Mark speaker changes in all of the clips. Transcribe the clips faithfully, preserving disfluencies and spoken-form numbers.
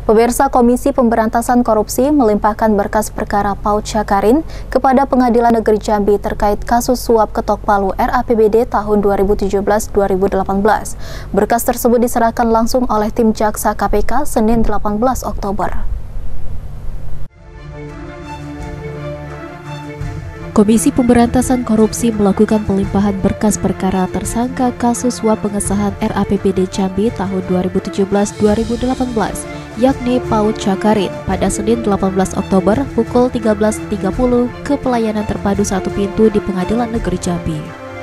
Speaker 1: Pemirsa, Komisi Pemberantasan Korupsi melimpahkan berkas perkara Paut Syakarin kepada Pengadilan Negeri Jambi terkait kasus suap ketok palu R A P B D tahun dua ribu tujuh belas dua ribu delapan belas. Berkas tersebut diserahkan langsung oleh tim jaksa K P K Senin delapan belas Oktober. Komisi Pemberantasan Korupsi melakukan pelimpahan berkas perkara tersangka kasus suap pengesahan R A P B D Jambi tahun dua ribu tujuh belas dua ribu delapan belas, yakni Paut Syakarin, pada Senin delapan belas Oktober pukul tiga belas tiga puluh ke pelayanan terpadu satu pintu di Pengadilan Negeri Jambi.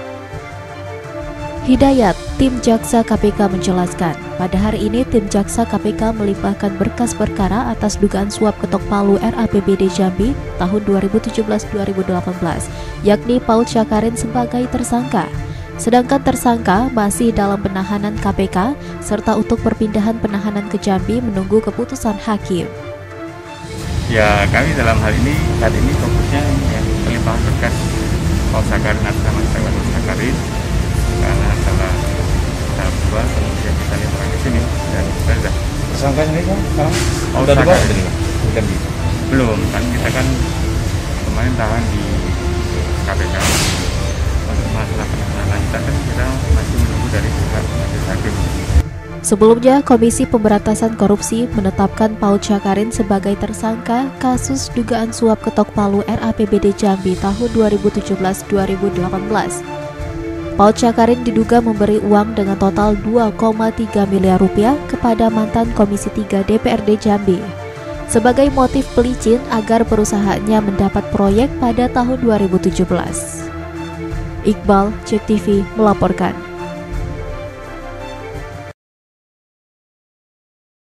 Speaker 1: Hidayat, tim jaksa K P K menjelaskan, pada hari ini tim jaksa K P K melimpahkan berkas perkara atas dugaan suap ketok palu R A P B D Jambi tahun dua ribu tujuh belas dua ribu delapan belas, yakni Paut Syakarin sebagai tersangka. Sedangkan tersangka masih dalam penahanan K P K, serta untuk perpindahan penahanan ke Jambi menunggu keputusan hakim.
Speaker 2: Ya, kami dalam hal ini, saat ini fokusnya yang pelimpahan berkas Paut Syakarin atas nama Paut Syakarin, karena salah tahap dua, kemudian kita limpahkan ke sini dan kita sudah.
Speaker 3: Tersangka ini kan sekarang
Speaker 2: Paut
Speaker 3: sudah dibawa
Speaker 2: Syakarin
Speaker 3: bukan di
Speaker 2: belum, kan kita kan kemarin tahan di K P K. Untuk masalah penahanan lanjutan kan kita masih menunggu dari pihak majelis hakim.
Speaker 1: Sebelumnya, Komisi Pemberantasan Korupsi menetapkan Paut Syakarin sebagai tersangka kasus dugaan suap ketok palu R A P B D Jambi tahun dua ribu tujuh belas dua ribu delapan belas. Paut Syakarin diduga memberi uang dengan total dua koma tiga miliar rupiah kepada mantan Komisi tiga D P R D Jambi sebagai motif pelicin agar perusahaannya mendapat proyek pada tahun dua ribu tujuh belas. Iqbal, Cek T V melaporkan.